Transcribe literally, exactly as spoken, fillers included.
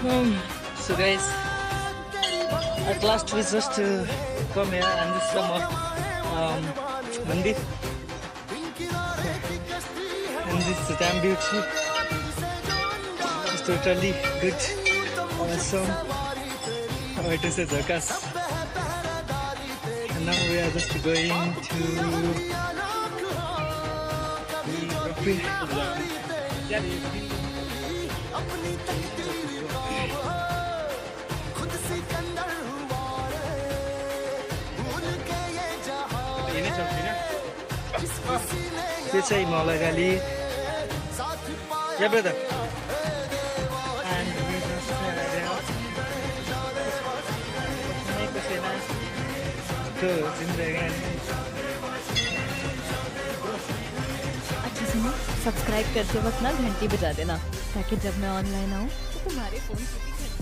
Um, so guys, at last we just uh, come here and this is the um, mandir and this is damn beauty. It's totally good, awesome. Oh, it is a circus. And now we are just going to the This is Malagali. Yeah, brother. And we just make the famous goods in the end. अच्छा सुनो, subscribe करते वक्त ना घंटी बजा देना ताकि जब मैं ऑनलाइन आऊँ तो तुम्हारे फोन की भी घंटी